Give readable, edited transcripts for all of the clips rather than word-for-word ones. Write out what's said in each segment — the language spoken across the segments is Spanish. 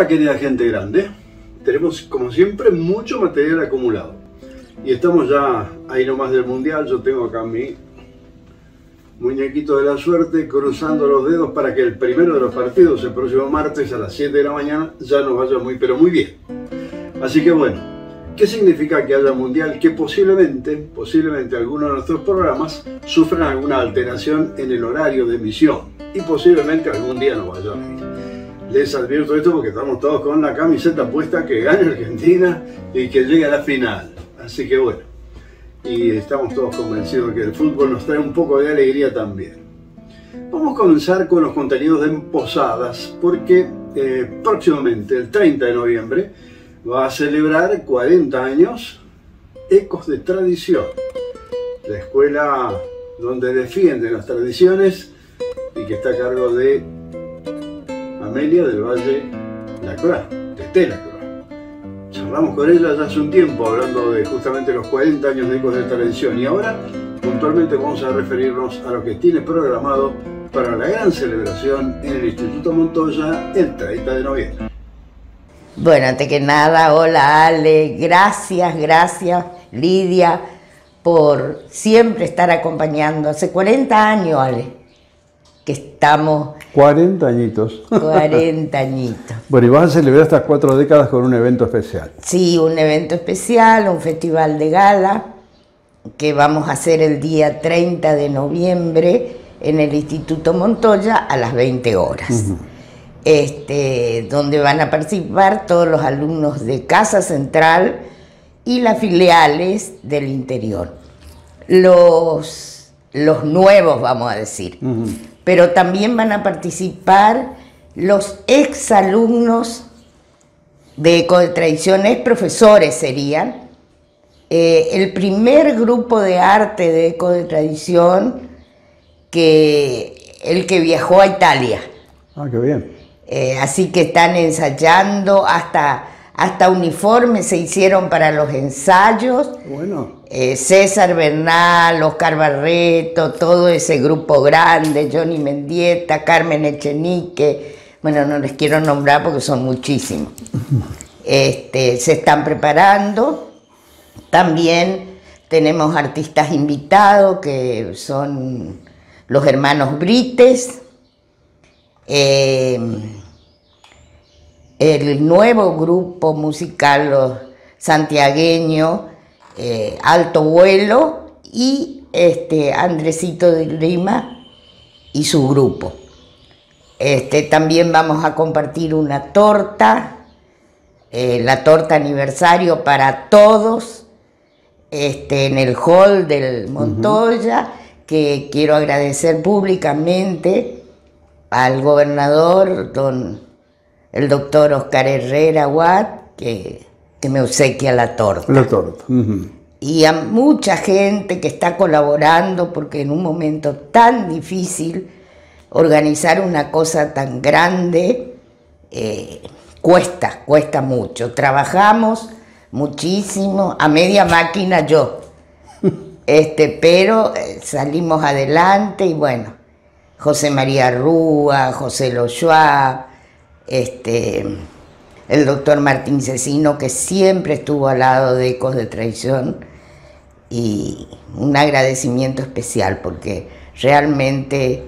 Hola querida gente grande, tenemos como siempre mucho material acumulado y estamos ya ahí nomás del mundial. Yo tengo acá mi muñequito de la suerte cruzando los dedos para que el primero de los partidos el próximo martes a las 7 de la mañana ya nos vaya muy pero muy bien. Así que bueno, ¿qué significa que haya mundial? Que posiblemente algunos de nuestros programas sufran alguna alteración en el horario de emisión y posiblemente algún día no vaya a ir. Les advierto esto porque estamos todos con la camiseta puesta que gane Argentina y que llegue a la final. Así que bueno, y estamos todos convencidos de que el fútbol nos trae un poco de alegría también. Vamos a comenzar con los contenidos de Posadas porque próximamente, el 30 de noviembre, va a celebrar 40 años Ecos de Tradición, la escuela donde defienden las tradiciones y que está a cargo de Amelia del Valle Lacroix, de Telacroix. Charlamos con ella ya hace un tiempo hablando de justamente los 40 años de Ecos de Tradición y ahora puntualmente vamos a referirnos a lo que tiene programado para la gran celebración en el Instituto Montoya el 30 de noviembre. Bueno, antes que nada, hola Ale, gracias Lidia por siempre estar acompañando. Hace 40 años, Ale, que estamos... 40 añitos. 40 añitos. Bueno, y vas a celebrar estas 4 décadas con un evento especial. Sí, un evento especial, un festival de gala, que vamos a hacer el día 30 de noviembre en el Instituto Montoya a las 20 horas. Donde van a participar todos los alumnos de Casa Central y las filiales del interior. Los nuevos, vamos a decir. Pero también van a participar los exalumnos de Ecos de Tradición, profesores serían. El primer grupo de arte de Ecos de Tradición, el que viajó a Italia. Ah, qué bien. Así que están ensayando, hasta uniformes se hicieron para los ensayos. Bueno. César Bernal, Oscar Barreto, todo ese grupo grande, Johnny Mendieta, Carmen Echenique, bueno, no les quiero nombrar porque son muchísimos. Se están preparando. También tenemos artistas invitados que son los hermanos Brites. El nuevo grupo musical, los santiagueños, Alto Vuelo y Andresito de Lima y su grupo. También vamos a compartir una torta, la torta aniversario para todos, en el hall del Montoya, que quiero agradecer públicamente al gobernador, el doctor Oscar Herrera Watt, que me obsequia la torta. La torta. Y a mucha gente que está colaborando, porque en un momento tan difícil, organizar una cosa tan grande, cuesta mucho. Trabajamos muchísimo, a media máquina yo, pero salimos adelante y bueno, José María Rúa, José Loyoa, el doctor Martín Cecino, que siempre estuvo al lado de Ecos de Tradición, y un agradecimiento especial porque realmente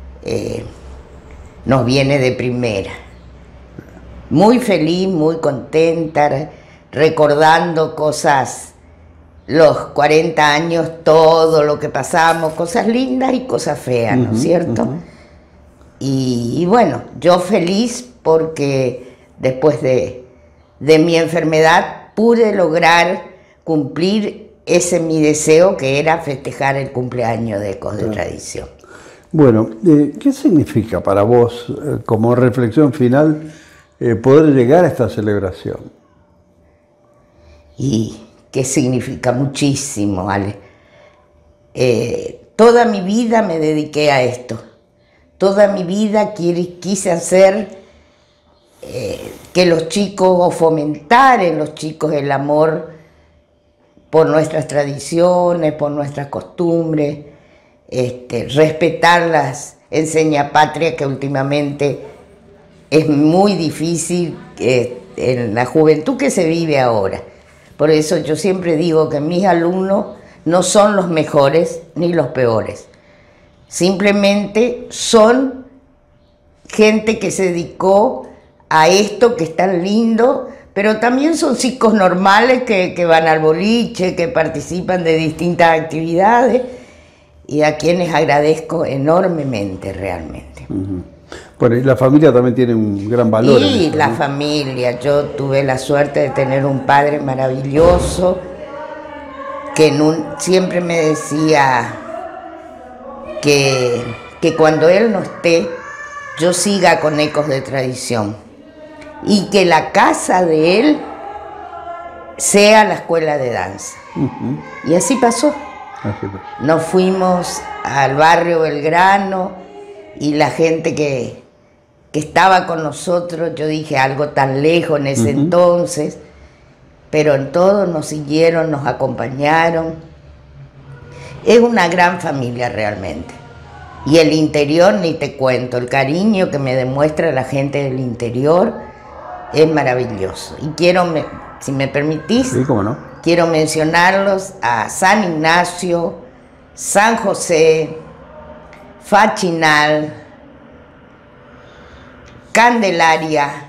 nos viene de primera. Muy feliz, muy contenta, recordando cosas, los 40 años, todo lo que pasamos, cosas lindas y cosas feas, ¿no es cierto? Y bueno, yo feliz porque después de mi enfermedad pude lograr cumplir ese mi deseo, que era festejar el cumpleaños de Ecos de Tradición. Bueno, ¿qué significa para vos, como reflexión final, poder llegar a esta celebración? Y qué significa muchísimo, Ale. Toda mi vida me dediqué a esto. Toda mi vida quise hacer que los chicos, o fomentar en los chicos el amor por nuestras tradiciones, por nuestras costumbres, respetar las enseñapatrias que últimamente es muy difícil en la juventud que se vive ahora. Por eso yo siempre digo que mis alumnos no son los mejores ni los peores. Simplemente son gente que se dedicó a esto que es tan lindo, pero también son chicos normales que van al boliche, que participan de distintas actividades y a quienes agradezco enormemente realmente. Bueno, y la familia también tiene un gran valor. Y la familia, yo tuve la suerte de tener un padre maravilloso que siempre me decía que cuando él no esté, yo siga con Ecos de Tradición y que la casa de él sea la escuela de danza. Y así pasó. Nos fuimos al barrio Belgrano y la gente que estaba con nosotros, yo dije algo tan lejos en ese entonces, pero en todo nos siguieron, nos acompañaron. Es una gran familia realmente. Y el interior ni te cuento, el cariño que me demuestra la gente del interior es maravilloso. Y quiero, si me permitís, sí, cómo no, quiero mencionarlos a San Ignacio, San José, Fachinal, Candelaria,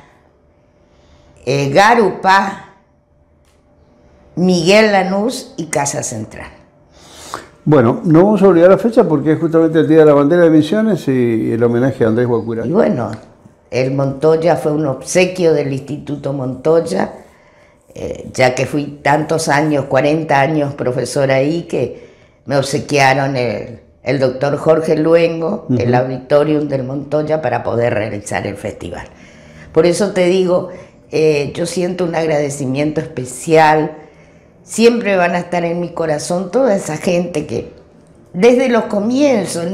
Garupá, Miguel Lanús y Casa Central. Bueno, no vamos a olvidar la fecha porque es justamente el Día de la Bandera de Misiones y el homenaje a Andrés Guacuray. Y bueno, el Montoya fue un obsequio del Instituto Montoya, ya que fui tantos años, 40 años profesora ahí, que me obsequiaron el doctor Jorge Luengo, el auditorium del Montoya, para poder realizar el festival. Por eso te digo, yo siento un agradecimiento especial. Siempre van a estar en mi corazón toda esa gente que desde los comienzos,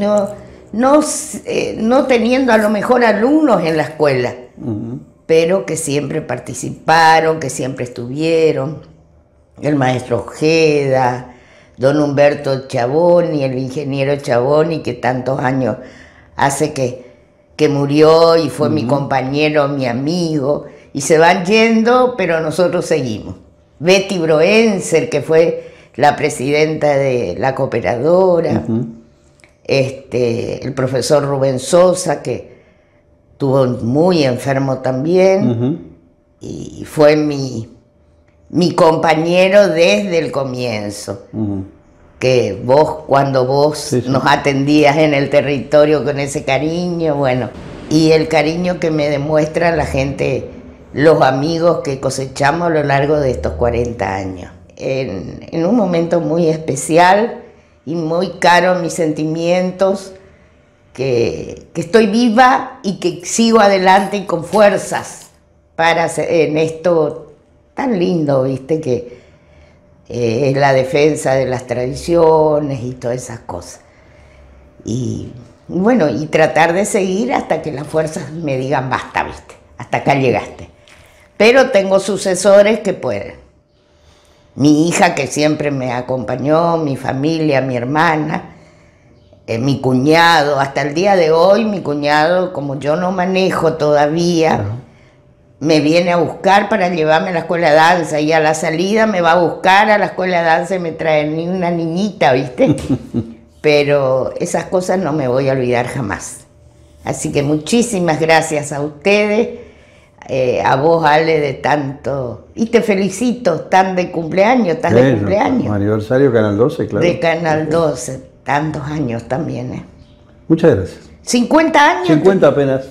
no teniendo a lo mejor alumnos en la escuela, pero que siempre participaron, que siempre estuvieron. El maestro Ojeda, don Humberto Chaboni, el ingeniero Chaboni, que tantos años hace que murió y fue mi compañero, mi amigo, y se van yendo, pero nosotros seguimos. Betty Broenser, que fue la presidenta de la cooperadora, el profesor Rubén Sosa, que estuvo muy enfermo también, y fue mi compañero desde el comienzo. Que cuando vos nos atendías en el territorio con ese cariño, bueno, y el cariño que me demuestra la gente, los amigos que cosechamos a lo largo de estos 40 años. En un momento muy especial y muy caro mis sentimientos, que estoy viva y que sigo adelante y con fuerzas en esto tan lindo, ¿viste? Que es la defensa de las tradiciones y todas esas cosas. Y bueno, y tratar de seguir hasta que las fuerzas me digan basta, ¿viste? Hasta acá llegaste. Pero tengo sucesores que pueden. Mi hija, que siempre me acompañó, mi familia, mi hermana, mi cuñado. Hasta el día de hoy, mi cuñado, como yo no manejo todavía, me viene a buscar para llevarme a la escuela de danza. Y a la salida me va a buscar a la escuela de danza y me trae una niñita, ¿viste? Pero esas cosas no me voy a olvidar jamás. Así que muchísimas gracias a ustedes. A vos, Ale, de tanto, y te felicito, estás de cumpleaños. Aniversario Canal 12, claro. De Canal 12, tantos años también, Muchas gracias. 50 años. 50 apenas.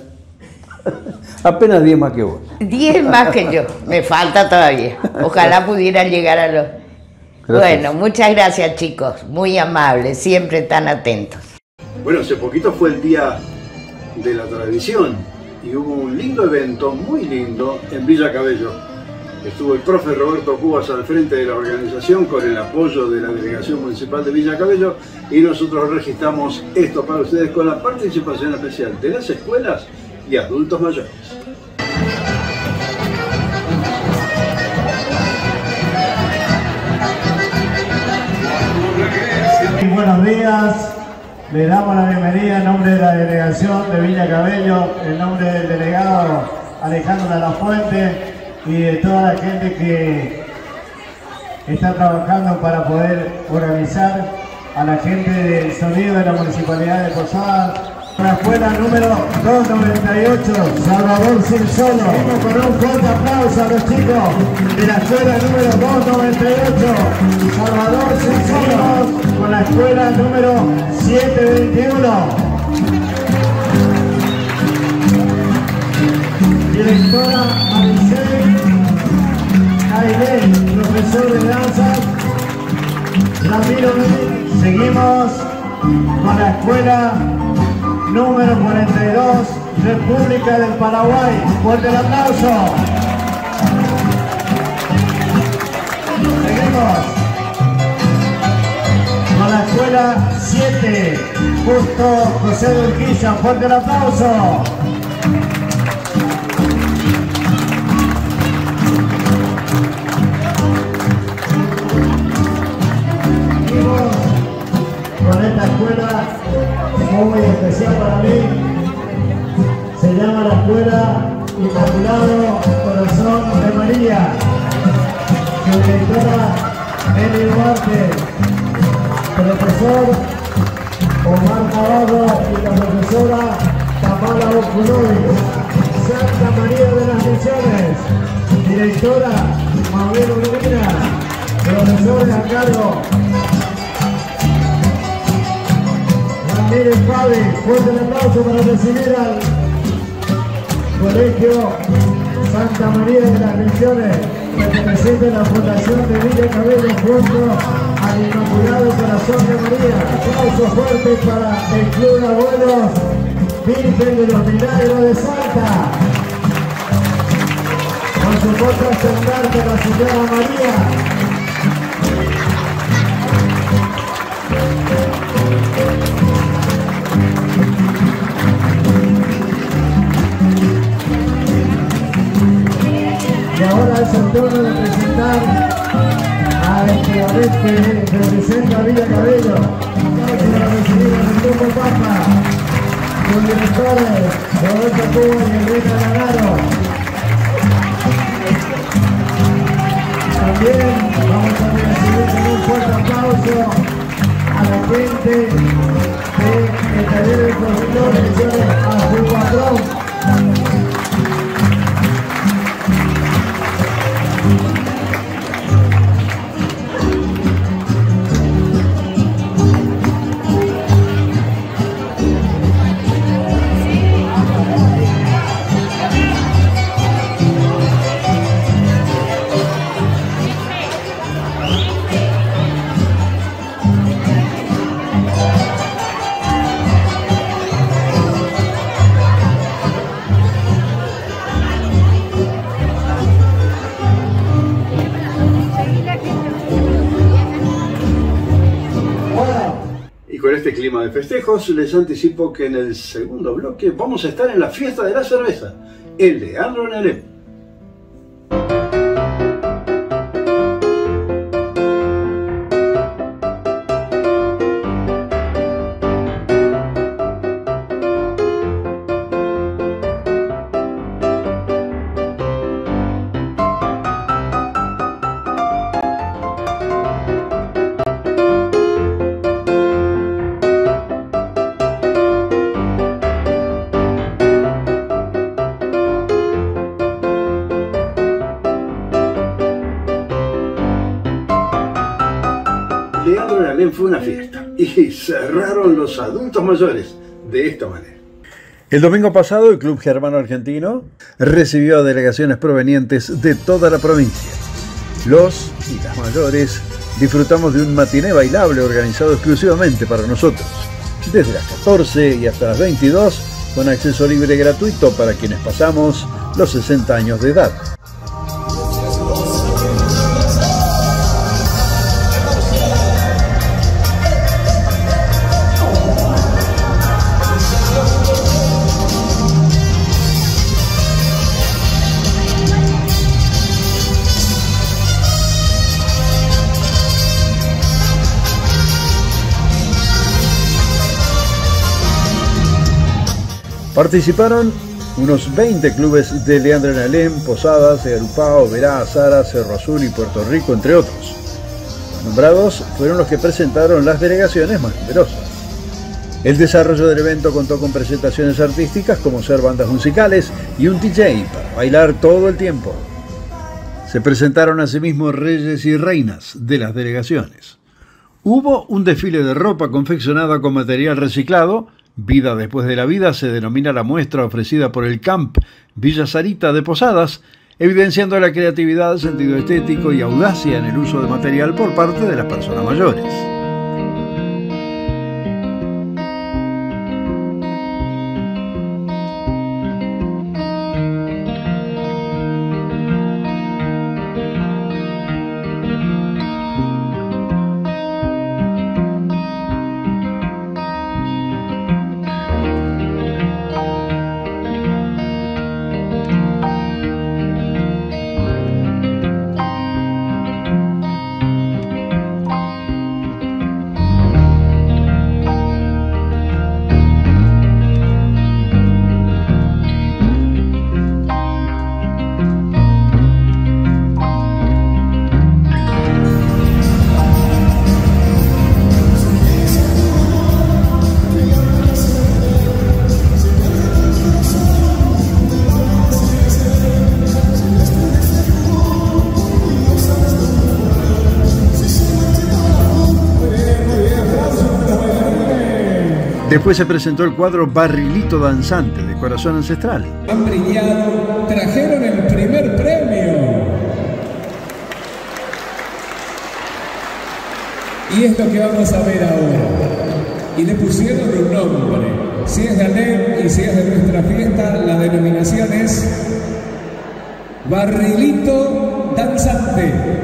Apenas 10 más que vos. 10 más que yo, me falta todavía. Ojalá pudiera llegar a los... Gracias. Bueno, muchas gracias, chicos, muy amables, siempre tan atentos. Bueno, hace poquito fue el Día de la Tradición. Y hubo un lindo evento, muy lindo, en Villa Cabello. Estuvo el profe Roberto Cubas al frente de la organización con el apoyo de la Delegación Municipal de Villa Cabello y nosotros registramos esto para ustedes con la participación especial de las escuelas y adultos mayores. Buenos días. Le damos la bienvenida en nombre de la delegación de Villa Cabello, en nombre del delegado Alejandro de la Fuente y de toda la gente que está trabajando para poder organizar a la gente del sonido de la Municipalidad de Posadas. La escuela número 298, Salvador Silsolo. Vamos con un fuerte aplauso a los chicos de la escuela número 298, Salvador Silsolo, con la escuela número 721. Directora Maricel Ailén, profesor de danzas Ramiro Medina. Seguimos con la escuela número 42, República del Paraguay. Fuerte el aplauso. Seguimos con la escuela 7, Justo José de Urquiza. Fuerte el aplauso. Seguimos con esta escuela muy especial para mí. Se llama la Escuela Inmaculado Corazón de María. Su directora Eli Duarte, profesor Omar Navarro y la profesora Tamara Oculoy. Santa María de las Misiones, directora Mabel Urbina, profesores a cargo Ramírez Fabi. Fuerte el aplauso para recibir al Colegio Santa María de las Misiones, perteneciente a la Fundación de Villa Cabello, junto al Inmaculado Corazón de María. Aplausos fuertes para el Club de Abuelos Virgen de los Milagros de Salta. Con su portaestandarte la Señora María. Y ahora es el turno de presentar a este Abed que representa a Villa Cabello. Para recibir a Enrique Papa, sus directores Roberto Cuba y Enrique Lanaro. También vamos a recibir con un fuerte aplauso a la gente del taller de productores, a su patrón. Con este clima de festejos, les anticipo que en el segundo bloque vamos a estar en la fiesta de la cerveza, el Leandro Nerem. Leandro Nerem fue una fiesta y cerraron los adultos mayores de esta manera. El domingo pasado el Club Germano Argentino recibió a delegaciones provenientes de toda la provincia. Los y las mayores disfrutamos de un matiné bailable organizado exclusivamente para nosotros, desde las 14 y hasta las 22, con acceso libre y gratuito para quienes pasamos los 60 años de edad. Participaron Unos 20 clubes de Leandro en Alem, Posadas, Egarupao, Verá, Azara, Cerro Azul y Puerto Rico, entre otros. Los nombrados fueron los que presentaron las delegaciones más numerosas. El desarrollo del evento contó con presentaciones artísticas como ser bandas musicales y un DJ para bailar todo el tiempo. Se presentaron asimismo reyes y reinas de las delegaciones. Hubo un desfile de ropa confeccionada con material reciclado. Vida después de la vida se denomina la muestra ofrecida por el Camp Villa Sarita de Posadas, evidenciando la creatividad, sentido estético y audacia en el uso de material por parte de las personas mayores. Después se presentó el cuadro Barrilito Danzante de Corazón Ancestral. Han brillado, trajeron el primer premio. Y es lo que vamos a ver ahora. Y le pusieron un nombre. Si es de Alem y si es de nuestra fiesta, la denominación es Barrilito Danzante.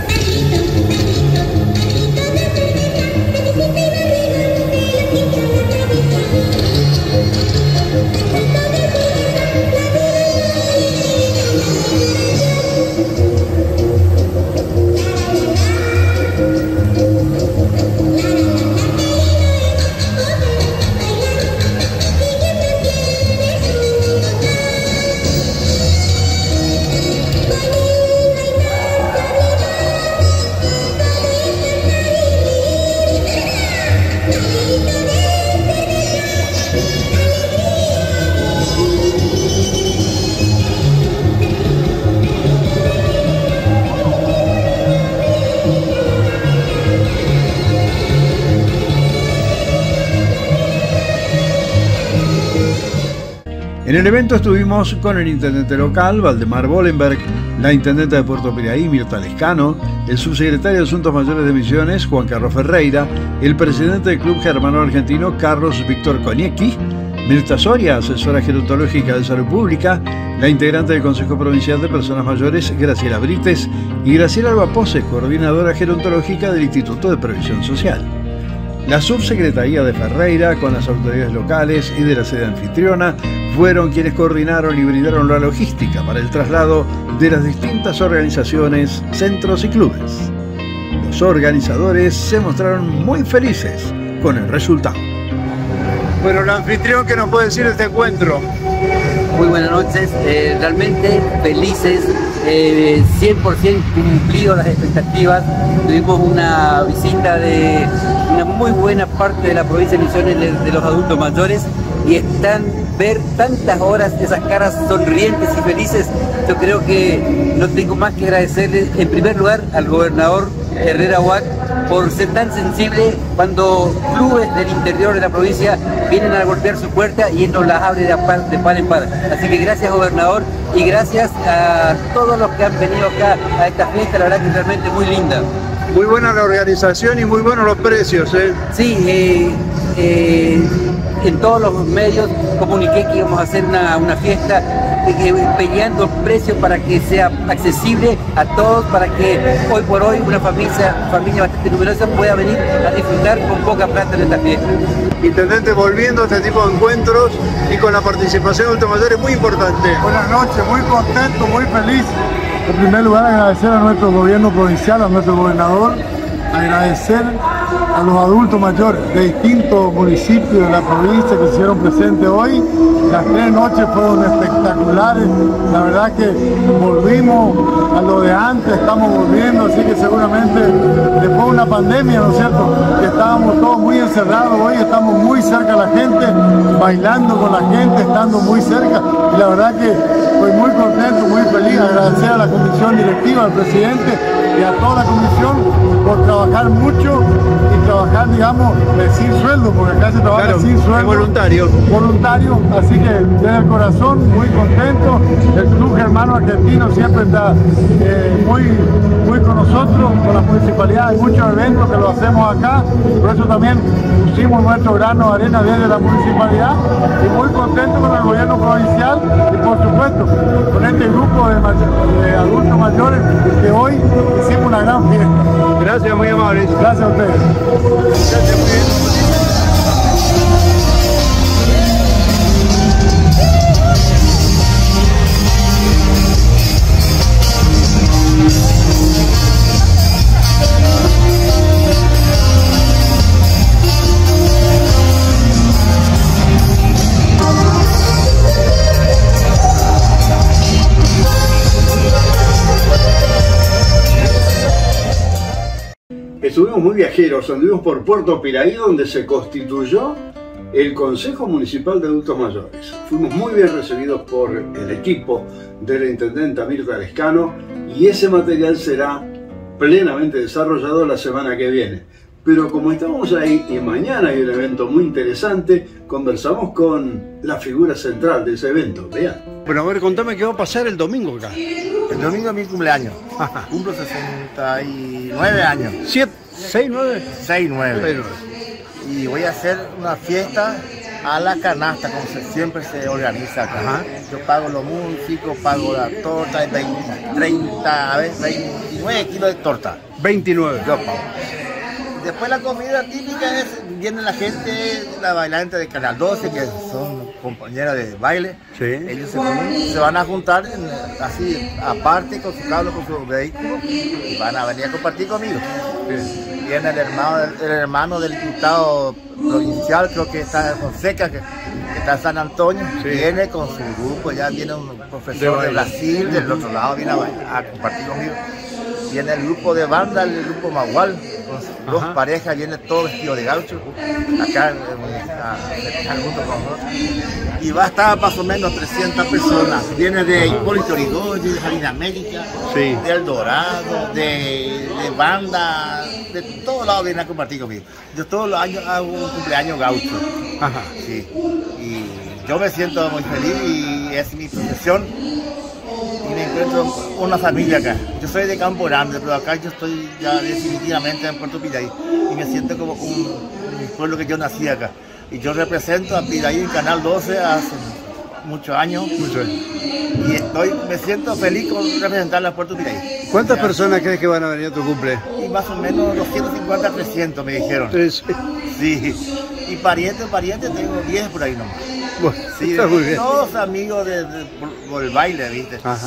En el evento estuvimos con el intendente local, Valdemar Bolenberg, la intendente de Puerto Piraí, Mirta Lescano, el subsecretario de Asuntos Mayores de Misiones, Juan Carlos Ferreira, el presidente del Club Germano Argentino, Carlos Víctor Konietzki, Mirta Soria, asesora gerontológica de Salud Pública, la integrante del Consejo Provincial de Personas Mayores, Graciela Brites, y Graciela Albapose, coordinadora gerontológica del Instituto de Previsión Social. La subsecretaría de Ferreira, con las autoridades locales y de la sede anfitriona, fueron quienes coordinaron y brindaron la logística para el traslado de las distintas organizaciones, centros y clubes. Los organizadores se mostraron muy felices con el resultado. Bueno, el anfitrión, ¿qué nos puede decir de este encuentro? Muy buenas noches, realmente felices, 100% cumplido las expectativas. Tuvimos una visita de una muy buena parte de la provincia de Misiones de los adultos mayores y ver tantas horas esas caras sonrientes y felices. Yo creo que no tengo más que agradecerle en primer lugar al gobernador Herrera Huac por ser tan sensible cuando clubes del interior de la provincia vienen a golpear su puerta y él nos las abre de par en par. Así que gracias, gobernador, y gracias a todos los que han venido acá a esta fiesta, la verdad que es realmente muy linda. Muy buena la organización y muy buenos los precios, ¿eh? Sí, en todos los medios comuniqué que íbamos a hacer una fiesta peleando el precio para que sea accesible a todos, para que hoy por hoy una familia bastante numerosa pueda venir a disfrutar con poca plata en esta fiesta. Intendente, volviendo a este tipo de encuentros y con la participación de adultos mayores muy importante. Buenas noches, muy contento, muy feliz. En primer lugar, agradecer a nuestro gobierno provincial, a nuestro gobernador, agradecer a los adultos mayores de distintos municipios de la provincia que se hicieron presentes hoy. Las 3 noches fueron espectaculares, la verdad que volvimos a lo de antes, estamos volviendo, así que seguramente después de una pandemia, ¿no es cierto?, que estábamos todos muy encerrados, hoy estamos muy cerca de la gente, bailando con la gente, estando muy cerca, y la verdad que estoy muy contento, muy feliz, agradecer a la comisión directiva, al presidente y a toda la comisión por trabajar mucho y trabajar, digamos, sin sueldo, porque acá se trabaja sin sueldo. Voluntario. Voluntario, así que desde el corazón, muy contento. El Club Germano Argentino siempre está muy con nosotros, con la municipalidad. Hay muchos eventos que lo hacemos acá, por eso también pusimos nuestro grano de arena desde la municipalidad y muy contento con el gobierno provincial y por supuesto con este grupo de adultos mayores que hoy hicimos una gran fiesta. Gracias, muy amables. Gracias a ustedes. Gracias, muy bien. Estuvimos muy viajeros, anduvimos por Puerto Piraí, donde se constituyó el Consejo Municipal de Adultos Mayores. Fuimos muy bien recibidos por el equipo de la intendenta Mirta Lescano y ese material será plenamente desarrollado la semana que viene. Pero como estamos ahí y mañana hay un evento muy interesante, conversamos con la figura central de ese evento. Vean. Bueno, a ver, contame qué va a pasar el domingo acá. El domingo es mi cumpleaños. Ajá. Cumplo 69 años. 7, 6, 9. 6-9. Y voy a hacer una fiesta a la canasta, como siempre se organiza acá. Ajá. Yo pago los músicos, pago la torta, 30, a ver, 29 kilos de torta. 29. Yo pago. Después la comida típica es, viene la gente, la bailante de Canal 12, que son compañeras de baile. Sí. Ellos se van a juntar así, aparte, con su carro, con su vehículo, y van a venir a compartir conmigo. Sí. Viene el hermano del diputado provincial, creo que está en Fonseca, que está en San Antonio. Sí. Viene con su grupo, ya viene un profesor de Brasil, del otro lado, viene a compartir conmigo. Viene el grupo de banda, el grupo Magual, con 2 parejas, viene todo vestido de gaucho, acá junto con nosotros. Y va a estar más o menos 300 personas. Viene de Hipólito Yrigoyen, de Jalín América, sí, de El Dorado, de banda, de todos lados vienen a compartir conmigo. Yo todos los años hago un cumpleaños gaucho. Ajá. Sí. Y yo me siento muy feliz y es mi profesión. Y me encuentro una familia acá. Yo soy de Campo Grande, pero acá yo estoy ya definitivamente en Puerto Piraí. Y me siento como un pueblo que yo nací acá. Y yo represento a Piraí en Canal 12 hace muchos años. Y me siento feliz con representar a Puerto Piraí. ¿Cuántas personas crees que van a venir a tu cumple? Y más o menos 250, 300 me dijeron. Sí. Y parientes tengo 10 por ahí nomás. Bueno, sí, está muy bien. Todos amigos por el baile, ¿viste? Ajá.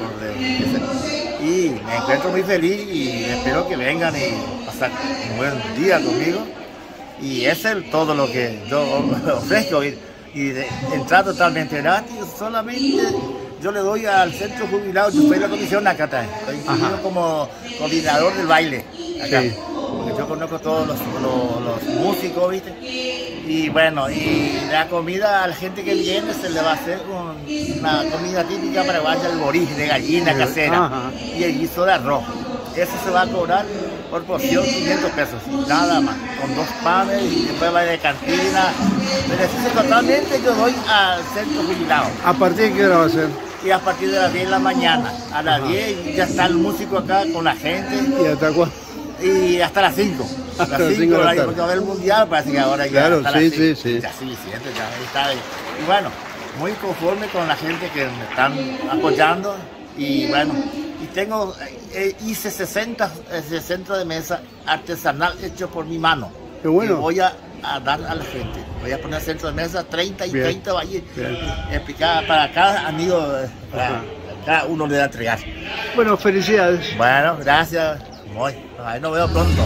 Y me encuentro muy feliz y espero que vengan y pasar un buen día conmigo. Y eso es todo lo que yo ofrezco. Y entrar totalmente gratis, solamente yo le doy al centro jubilado, yo soy la comisión acá también. Estoy inscrito como coordinador del baile acá. Sí. Porque yo conozco todos los músicos, ¿viste? Y bueno, y la comida a la gente que viene se le va a hacer una comida típica paraguaya, el boriz de gallina casera. Ajá. Y el guiso de arroz. Eso se va a cobrar por porción 500 pesos, nada más, con 2 panes y después va de cantina. Beneficio totalmente yo doy al centro jubilado. ¿A partir de qué hora va a ser? Y a partir de las 10 de la mañana, a las 10 ya está el músico acá con la gente. ¿Y hasta cuándo? Y hasta las 5. Hasta las 5 de la tarde. Porque va a haber el mundial, parece que ahora ya. Claro, hasta sí, las 5. sí. Ya suficiente, ya está. Y bueno, muy conforme con la gente que me están apoyando. Y bueno, hice 60 centros de mesa artesanal hecho por mi mano. Qué bueno. Y voy a dar a la gente. Voy a poner centros de mesa, 30 y bien. 30 va a ir explicar para cada amigo, para cada uno le da a entregar. Bueno, felicidades. Bueno, gracias. Muy. Ahí nos veo pronto.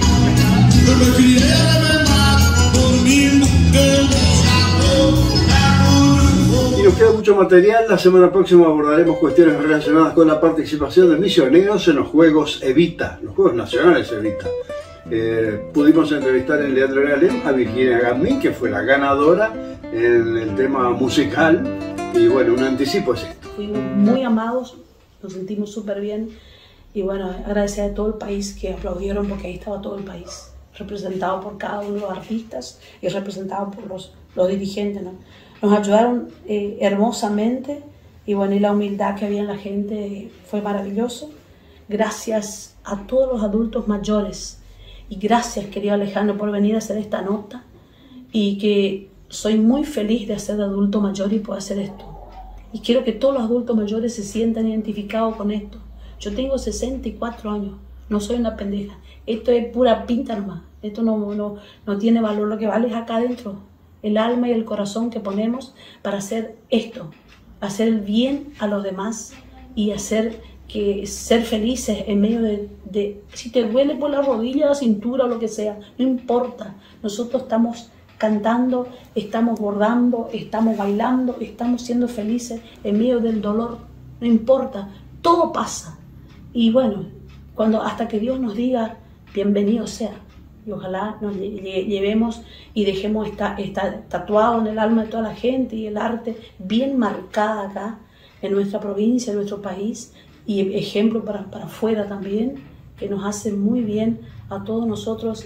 Y nos queda mucho material. La semana próxima abordaremos cuestiones relacionadas con la participación de misioneros en los Juegos Evita, los Juegos Nacionales Evita. Pudimos entrevistar en Leandro Galén a Virginia Gamín, que fue la ganadora en el tema musical. Y bueno, un anticipo es esto. Fuimos muy amados, nos sentimos súper bien. Y bueno, agradecer a todo el país que aplaudieron, porque ahí estaba todo el país, representado por cada uno de los artistas y representado por los dirigentes, ¿no? Nos ayudaron hermosamente, y bueno, y la humildad que había en la gente fue maravilloso. Gracias a todos los adultos mayores, y gracias, querido Alejandro, por venir a hacer esta nota, y que soy muy feliz de ser de adulto mayor y poder hacer esto. Y quiero que todos los adultos mayores se sientan identificados con esto. Yo tengo 64 años, no soy una pendeja. Esto es pura pinta nomás. Esto no tiene valor. Lo que vale es acá adentro, el alma y el corazón que ponemos para hacer esto, hacer el bien a los demás y ser felices en medio de si te duele por la rodilla, la cintura o lo que sea, no importa. Nosotros estamos cantando, estamos bordando, estamos bailando, estamos siendo felices en medio del dolor. No importa, todo pasa. Y bueno, hasta que Dios nos diga bienvenido sea, y ojalá nos llevemos y dejemos estar tatuado en el alma de toda la gente, y el arte bien marcada acá en nuestra provincia, en nuestro país, y ejemplo para afuera también, que nos hace muy bien a todos nosotros,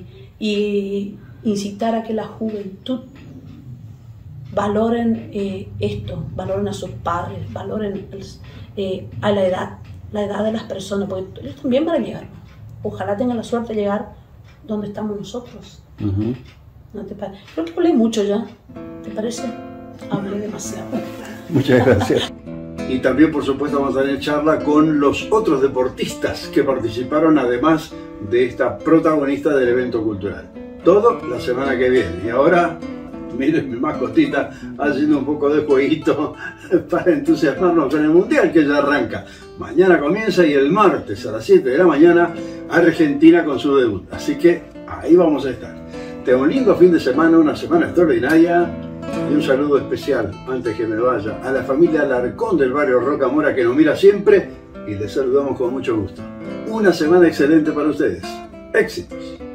y incitar a que la juventud valoren esto, valoren a sus padres, valoren a la edad de las personas, porque ellos también van a llegar. Ojalá tengan la suerte de llegar donde estamos nosotros. ¿No te parece? Creo que hablé mucho ya. ¿Te parece? Hablé demasiado. Muchas gracias. Y también, por supuesto, vamos a tener charla con los otros deportistas que participaron, además de esta protagonista del evento cultural. Todo la semana que viene. Y ahora, miren mi mascotita haciendo un poco de jueguito para entusiasmarnos en el Mundial, que ya arranca. Mañana comienza, y el martes a las 7 de la mañana Argentina con su debut. Así que ahí vamos a estar. Tengo un lindo fin de semana, una semana extraordinaria, y un saludo especial, antes que me vaya, a la familia Alarcón del barrio Rocamora, que nos mira siempre, y les saludamos con mucho gusto. Una semana excelente para ustedes. Éxitos.